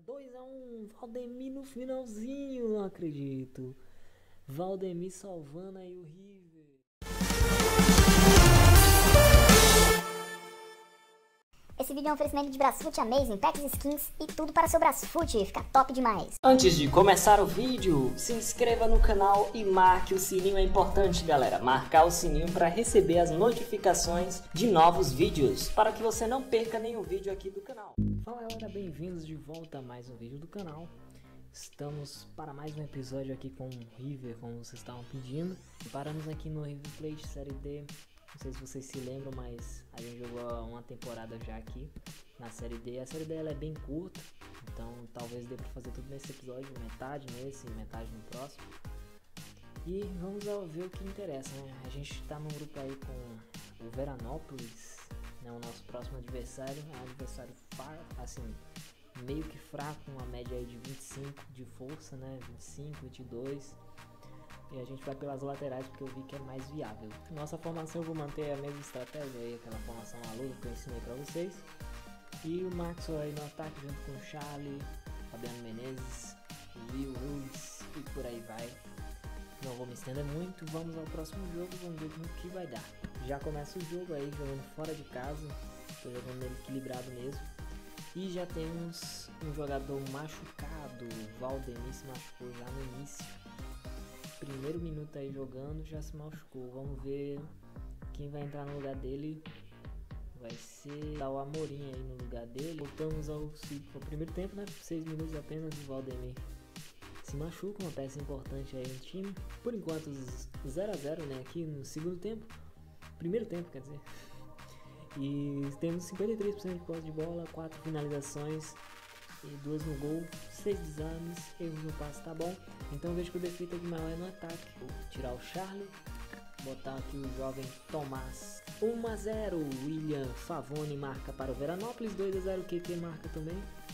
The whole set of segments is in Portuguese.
2-1, Valdemir no finalzinho, não acredito. Valdemir salvando aí o River. Esse vídeo é um oferecimento de Brasfoot Amazing, Packs Skins e tudo para seu Brasfoot, fica top demais. Antes de começar o vídeo, se inscreva no canal e marque o sininho, é importante galera, marcar o sininho para receber as notificações de novos vídeos, para que você não perca nenhum vídeo aqui do canal. Fala galera, bem-vindos de volta a mais um vídeo do canal. Estamos para mais um episódio aqui com o River, como vocês estavam pedindo. Paramos aqui no River Plate Série D. Não sei se vocês se lembram, mas a gente jogou uma temporada já aqui na Série D. A Série D ela é bem curta, então talvez dê pra fazer tudo nesse episódio, metade nesse e metade no próximo. E vamos ver o que interessa, né? A gente tá num grupo aí com o Veranópolis, né? O nosso próximo adversário. É um adversário assim, meio que fraco, uma média aí de 25 de força, né? 25, 22. E a gente vai pelas laterais porque eu vi que é mais viável. Nossa formação eu vou manter a mesma estratégia aí, aquela formação maluca que eu ensinei pra vocês. E o Maxwell aí no ataque junto com o Charlie, Fabiano Menezes, o Will Ruiz e por aí vai. Não vou me estender muito, vamos ao próximo jogo, vamos ver o que vai dar. Já começa o jogo aí, jogando fora de casa, tô jogando ele equilibrado mesmo. E já temos um jogador machucado, o Valdemir se machucou já no início. Primeiro minuto aí jogando, já se machucou. Vamos ver quem vai entrar no lugar dele. Vai ser o Amorim aí no lugar dele. Voltamos ao primeiro tempo, né? 6 minutos apenas, o Valdemir se machuca, uma peça importante aí no time. Por enquanto 0 a 0, né? Aqui no segundo tempo. Primeiro tempo, quer dizer. E temos 53% de posse de bola, 4 finalizações e 2 no gol, 6 desames, erros no passe, tá bom. Então vejo que o defeito aqui maior é no ataque. Vou tirar o Charlie, botar aqui o jovem Tomás. 1 a 0, William Favoni marca para o Veranópolis, 2 a 0, QQ marca também.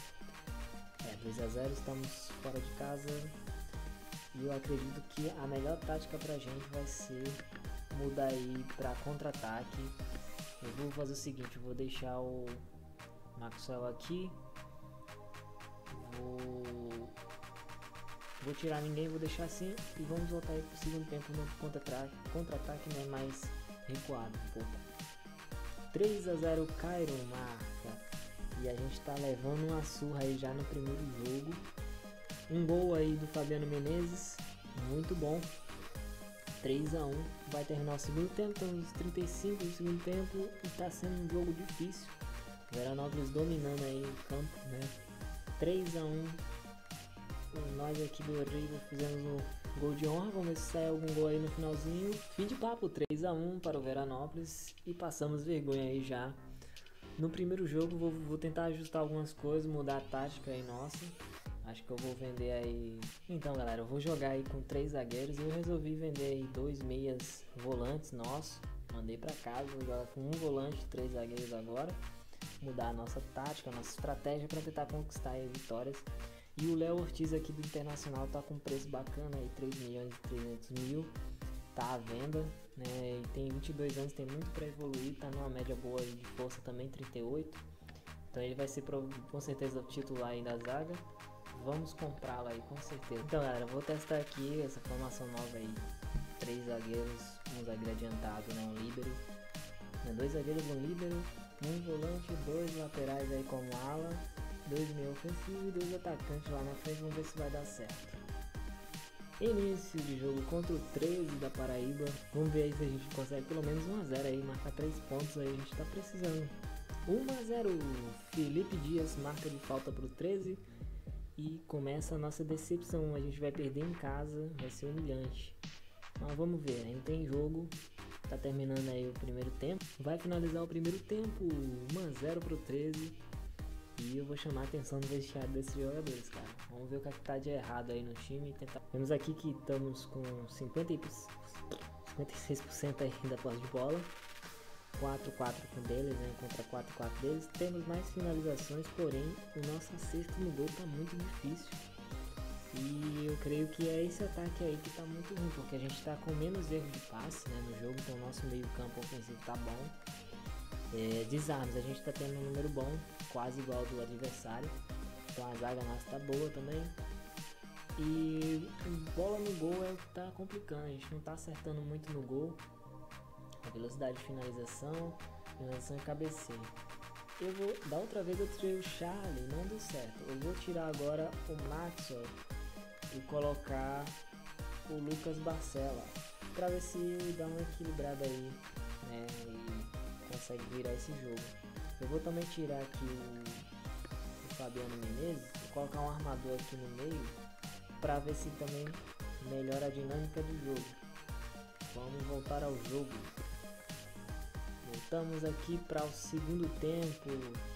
2 a 0, estamos fora de casa. E eu acredito que a melhor tática pra gente vai ser mudar aí pra contra-ataque. Eu vou fazer o seguinte, eu vou deixar o Maxwell aqui. Vou tirar ninguém, vou deixar assim e vamos voltar aí pro segundo tempo no contra-ataque, né, mais recuado um pouco. 3 a 0 Cairo marca e a gente tá levando uma surra aí já no primeiro jogo. Um gol aí do Fabiano Menezes, muito bom. 3 a 1, vai terminar o segundo tempo, estamos nos 35 do segundo tempo e tá sendo um jogo difícil. Veranópolis dominando aí o campo, né? 3 a 1, nós aqui do River fizemos um gol de honra, vamos ver se sai algum gol aí no finalzinho. Fim de papo, 3 a 1 para o Veranópolis e passamos vergonha aí já. No primeiro jogo vou tentar ajustar algumas coisas, mudar a tática aí nossa. Acho que eu vou vender aí... Então galera, eu vou jogar aí com 3 zagueiros. Eu resolvi vender aí 2 meias volantes nossos. Mandei pra casa, vou jogar com um volante e 3 zagueiros agora. Mudar a nossa tática, a nossa estratégia para tentar conquistar aí vitórias. E o Léo Ortiz aqui do Internacional tá com um preço bacana aí, 3.300.000. Tá à venda, né? E tem 22 anos, tem muito para evoluir, tá numa média boa aí de força também, 38. Então ele vai ser com certeza o titular aí da zaga. Vamos comprá-lo aí com certeza. Então galera, vou testar aqui essa formação nova aí. 3 zagueiros, um zagueiro adiantado, né? Um líbero. 2 zagueiros, um líbero, um volante, 2 laterais aí como ala, 2 meio ofensivo e 2 atacantes lá na frente. Vamos ver se vai dar certo. Início de jogo contra o 13 da Paraíba. Vamos ver aí se a gente consegue pelo menos 1 a 0 aí, marcar 3 pontos aí, a gente tá precisando. 1 a 0, Felipe Dias marca de falta pro 13. E começa a nossa decepção, a gente vai perder em casa, vai ser humilhante. Mas vamos ver, ainda tem jogo, tá terminando aí o primeiro tempo. Vai finalizar o primeiro tempo, 1 a 0 pro 13. E eu vou chamar a atenção do vestiário desses jogadores, cara. Vamos ver o que tá de errado aí no time e tentar... Vemos aqui que estamos com 56% aí da posse de bola. 4-4 com deles, né? Contra 4-4 deles. Temos mais finalizações, porém o nosso acerto no gol tá muito difícil. E eu creio que é esse ataque aí que tá muito ruim, porque a gente tá com menos erro de passe, né, no jogo, então o nosso meio campo ofensivo tá bom. Desarmes, a gente tá tendo um número bom, quase igual ao do adversário. Então a zaga nossa tá boa também. E bola no gol é o que tá complicando, a gente não tá acertando muito no gol. A velocidade de finalização e cabeceio. Da outra vez eu tirei o Charlie, não deu certo. Eu vou tirar agora o Maxwell e colocar o Lucas Barcela, pra ver se dá uma equilibrada aí, né, e consegue virar esse jogo. Eu vou também tirar aqui o Fabiano Menezes, vou colocar um armador aqui no meio, pra ver se também melhora a dinâmica do jogo. Vamos voltar ao jogo. Voltamos aqui para o segundo tempo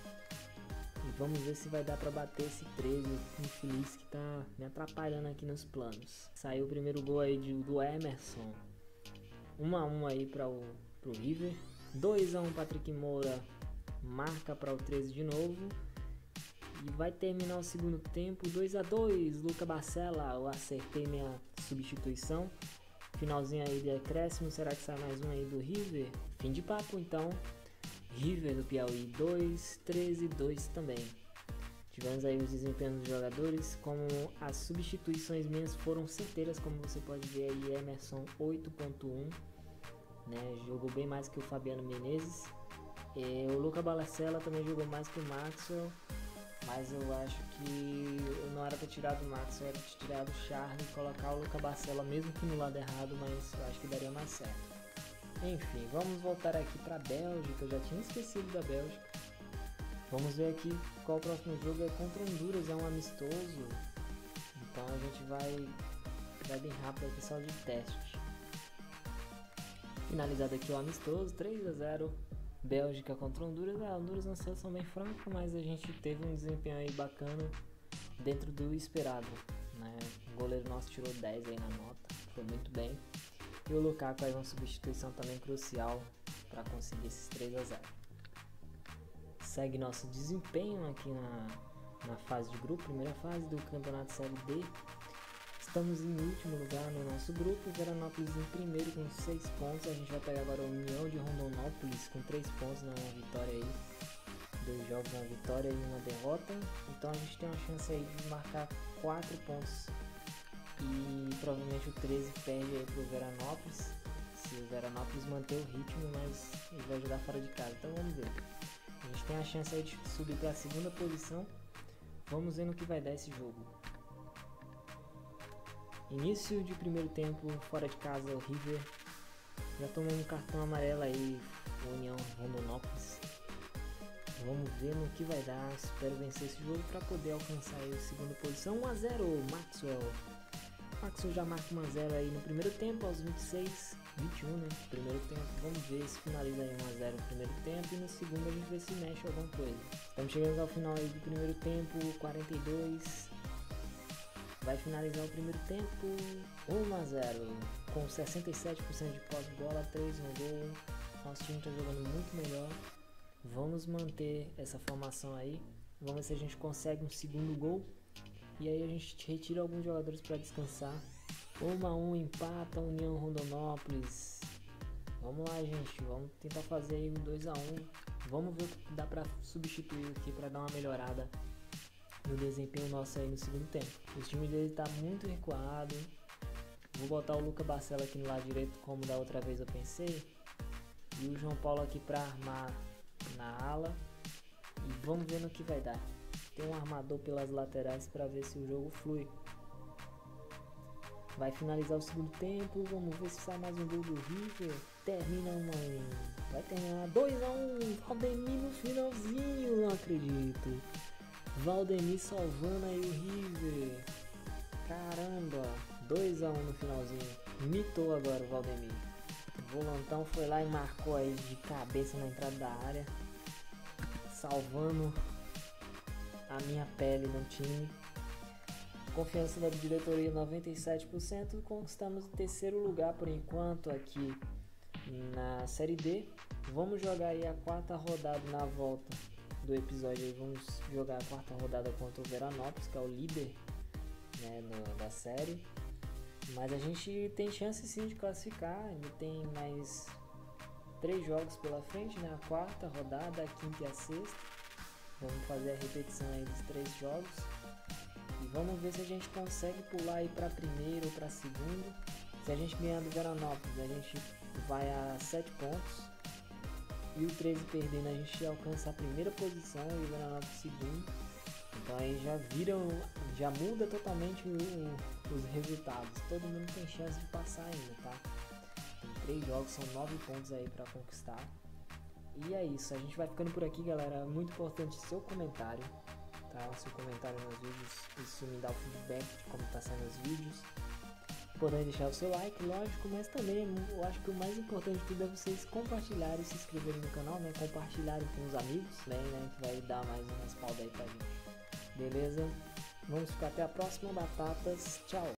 e vamos ver se vai dar para bater esse 13 infeliz que tá me atrapalhando aqui nos planos. Saiu o primeiro gol aí do Emerson, 1-1 aí para o River, 2-1 Patrick Moura marca para o 13 de novo e vai terminar o segundo tempo 2-2. Luca Barcela, eu acertei minha substituição. Finalzinho aí de acréscimo, será que sai mais um aí do River? Fim de papo então. River do Piauí 2, 13, 2 também. Tivemos aí os desempenhos dos jogadores, como as substituições minhas foram certeiras, como você pode ver aí, Emerson 8.1, né? Jogou bem mais que o Fabiano Menezes. O Luca Barcela também jogou mais que o Maxwell, mas eu acho que não era para tirar do Maxwell, era para tirar do Charlie e colocar o Luca Barcela, mesmo que no lado errado, mas eu acho que daria mais certo. Enfim, vamos voltar aqui para a Bélgica, eu já tinha esquecido da Bélgica. Vamos ver aqui qual o próximo jogo, é contra Honduras, é um amistoso, então a gente vai bem rápido aqui, só de teste. Finalizado aqui o amistoso, 3-0. Bélgica contra Honduras. Honduras é uma seleção bem fraca, mas a gente teve um desempenho aí bacana dentro do esperado, né? O goleiro nosso tirou 10 aí na nota, foi muito bem. E o Lukaku faz uma substituição também crucial para conseguir esses 3-0. Segue nosso desempenho aqui na fase de grupo, primeira fase do Campeonato Série D. Estamos em último lugar no nosso grupo, Veranópolis em primeiro com 6 pontos, a gente vai pegar agora o União de Rondonópolis com 3 pontos na vitória aí, 2 jogos na vitória e uma derrota, então a gente tem uma chance aí de marcar 4 pontos e provavelmente o 13 perde aí pro Veranópolis, se o Veranópolis manter o ritmo, mas ele vai jogar fora de casa, então vamos ver. A gente tem a chance aí de subir para a segunda posição, vamos ver no que vai dar esse jogo. Início de primeiro tempo, fora de casa, o River já tomou um cartão amarelo aí, União Rondonópolis. Vamos ver no que vai dar, espero vencer esse jogo para poder alcançar aí a segunda posição. 1-0, Maxwell já marca 1-0 aí no primeiro tempo, aos 21, né, primeiro tempo. Vamos ver se finaliza aí 1-0 no primeiro tempo e no segundo a gente vê se mexe alguma coisa. Estamos chegando ao final aí do primeiro tempo, 42. Vai finalizar o primeiro tempo 1-0, com 67% de posse de bola, 3 no gol. Nosso time está jogando muito melhor. Vamos manter essa formação aí. Vamos ver se a gente consegue um segundo gol. E aí a gente retira alguns jogadores para descansar. 1-1, empata União Rondonópolis. Vamos lá, gente. Vamos tentar fazer aí um 2-1. Vamos ver o que dá para substituir aqui para dar uma melhorada no desempenho nosso aí no segundo tempo. O time dele tá muito recuado. Vou botar o Luca Barcela aqui no lado direito, como da outra vez eu pensei, e o João Paulo aqui para armar na ala, e vamos ver no que vai dar. Tem um armador pelas laterais para ver se o jogo flui. Vai finalizar o segundo tempo, vamos ver se sai mais um gol do River. Termina 1-1, vai terminar 2-1, Valdemir no finalzinho, não acredito. Valdemir salvando aí o River. Caramba, 2-1 no finalzinho. Mitou agora o Valdemir. O volantão foi lá e marcou aí de cabeça na entrada da área, salvando a minha pele no time. Confiança da diretoria 97%. Conquistamos o terceiro lugar por enquanto aqui na Série D. Vamos jogar aí a 4ª rodada na volta do episódio aí, vamos jogar a 4ª rodada contra o Veranópolis, que é o líder, né, da série, mas a gente tem chance sim de classificar, ainda tem mais 3 jogos pela frente, né, a 4ª rodada, a 5ª e a 6ª, vamos fazer a repetição aí dos 3 jogos, vamos ver se a gente consegue pular aí para primeiro ou para segundo. Se a gente ganhar do Veranópolis, a gente vai a 7 pontos. E o 13 perdendo, a gente alcança a primeira posição e o Veranópolis segundo. Então aí já muda totalmente os resultados. Todo mundo tem chance de passar ainda, tá? Tem 3 jogos, são 9 pontos aí para conquistar. E é isso, a gente vai ficando por aqui, galera. Muito importante seu comentário, tá? Seu comentário nos vídeos, isso me dá o feedback de como tá saindo os vídeos. Podem deixar o seu like, lógico, mas também eu acho que o mais importante de tudo é vocês compartilharem e se inscreverem no canal, né? Compartilharem com os amigos, né? Que vai dar mais um respaldo aí pra gente. Beleza? Vamos ficar até a próxima, batatas. Tchau!